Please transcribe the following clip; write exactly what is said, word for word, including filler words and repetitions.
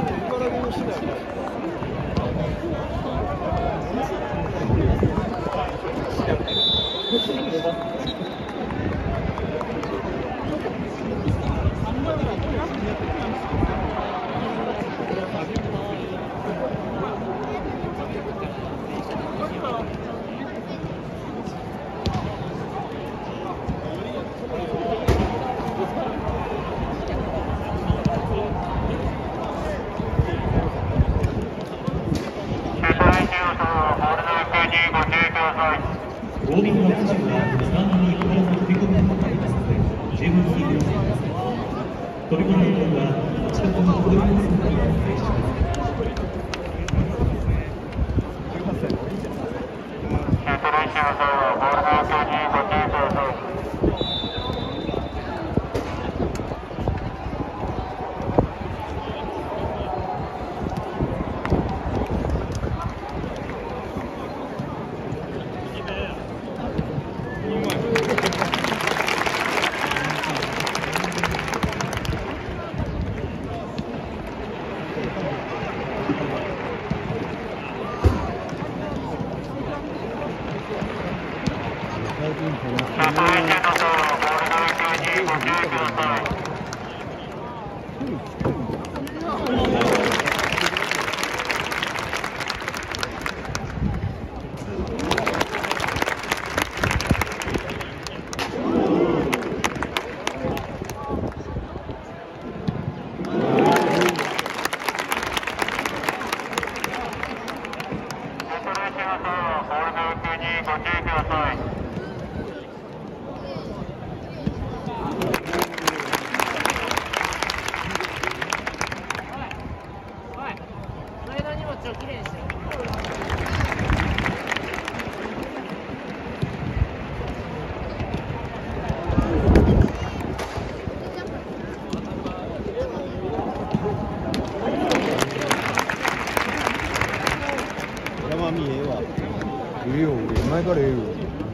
ウォーミングアップ中はスタンドに体を飛び込むことがありますので、十分にご注意ください。飛び込んだ後は近くの子供の姿にお願いします。 山見ええわ。ええよ、前からええよ。